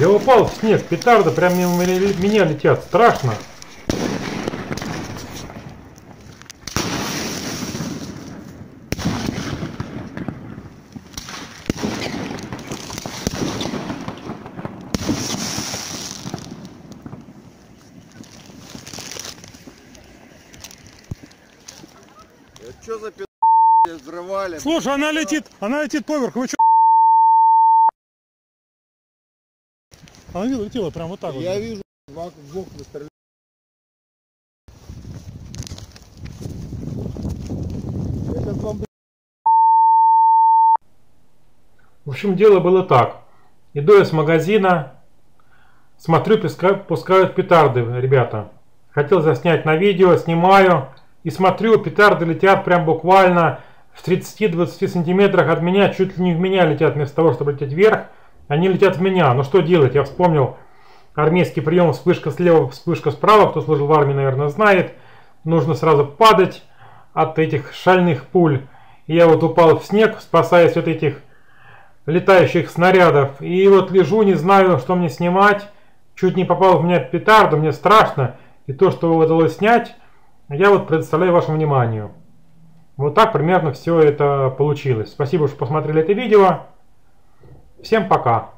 Я упал в снег, петарды прям мимо меня летят, страшно. Что за взрывали? Слушай, она летит поверх. Вы что? Она летела прям вот так. Я вижу, в окна стреляют. В общем, дело было так. Иду я с магазина, смотрю, пускают петарды, ребята. Хотел заснять на видео, снимаю. И смотрю, петарды летят прям буквально в 30-20 сантиметрах от меня, чуть ли не в меня летят, вместо того, чтобы лететь вверх, они летят в меня. Ну что делать? Я вспомнил армейский прием: вспышка слева, вспышка справа. Кто служил в армии, наверное, знает. Нужно сразу падать от этих шальных пуль. И я вот упал в снег, спасаясь от этих летающих снарядов. И вот лежу, не знаю, что мне снимать. Чуть не попал в меня петарда, мне страшно. И то, что удалось снять, я вот предоставляю вашему вниманию. Вот так примерно все это получилось. Спасибо, что посмотрели это видео. Всем пока.